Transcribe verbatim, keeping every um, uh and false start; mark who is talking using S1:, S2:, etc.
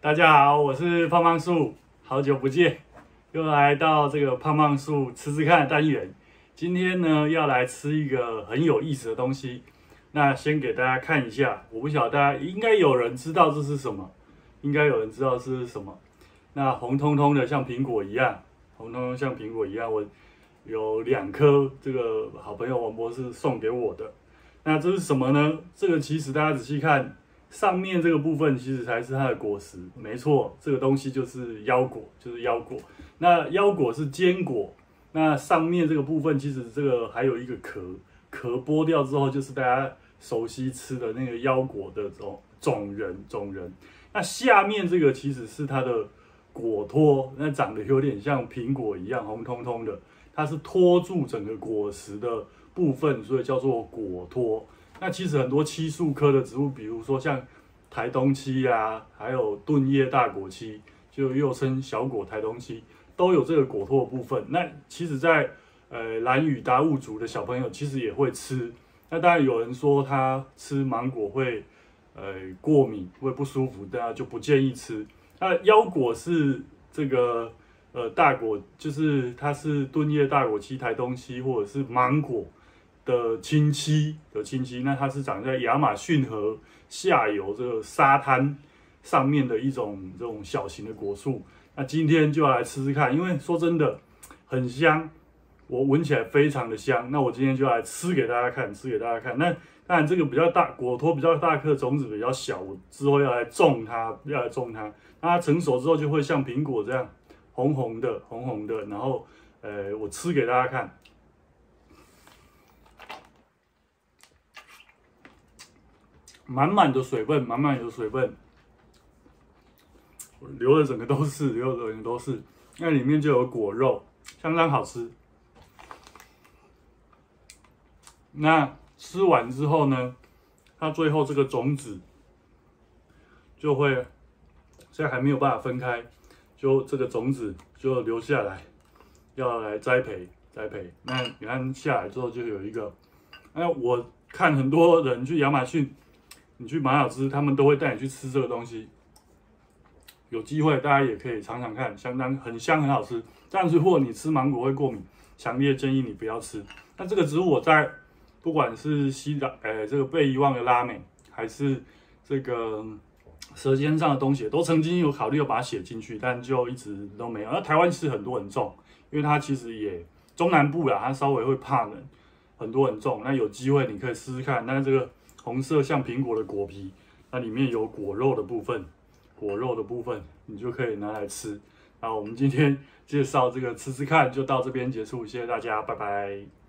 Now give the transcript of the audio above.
S1: 大家好，我是胖胖树，好久不见，又来到这个胖胖树吃吃看的单元。今天呢，要来吃一个很有意思的东西。那先给大家看一下，我不晓得大家应该有人知道这是什么，应该有人知道这是什么。那红彤彤的，像苹果一样，红彤彤像苹果一样，我有两颗，这个好朋友王博士送给我的。那这是什么呢？这个其实大家仔细看。上面这个部分其实才是它的果实，没错，这个东西就是腰果，就是腰果。那腰果是坚果，那上面这个部分其实这个还有一个壳，壳剥掉之后就是大家熟悉吃的那个腰果的种种仁种仁。那下面这个其实是它的果托，那长得有点像苹果一样红彤彤的，它是托住整个果实的部分，所以叫做果托。那其实很多漆树科的植物，比如说像台东漆啊，还有钝叶大果漆，就又称小果台东漆，都有这个果托的部分。那其实在，在呃兰屿达悟族的小朋友其实也会吃。那当然有人说他吃芒果会呃过敏，会不舒服，大家就不建议吃。那腰果是这个呃大果，就是它是钝叶大果漆、台东漆或者是芒果的亲戚的亲戚，那它是长在亚马逊河下游这个沙滩上面的一种这种小型的果树。那今天就要来吃吃看，因为说真的很香，我闻起来非常的香。那我今天就要来吃给大家看，吃给大家看。那当然这个比较大果托比较大颗，种子比较小，我之后要来种它，要来种它。那它成熟之后就会像苹果这样红红的，红红的。然后呃，我吃给大家看。满满的水分，满满的水分，流的整个都是，流的整个都是。那里面就有果肉，相当好吃。那吃完之后呢，它最后这个种子就会，现在还没有办法分开，就这个种子就留下来，要来栽培栽培。那你看下来之后就有一个，那我看很多人去亚马逊。你去马小吃，他们都会带你去吃这个东西。有机会大家也可以尝尝看，相当很香很好吃。但是如果你吃芒果会过敏，强烈建议你不要吃。那这个植物我在不管是西拉，呃，这个被遗忘的拉美，还是这个舌尖上的东西，都曾经有考虑要把它写进去，但就一直都没有。而台湾其实很多人种，因为它其实也中南部啦，它稍微会怕冷，很多人种。那有机会你可以试试看。但是这个。红色像苹果的果皮，那里面有果肉的部分，果肉的部分你就可以拿来吃。那我们今天介绍这个吃吃看就到这边结束，谢谢大家，拜拜。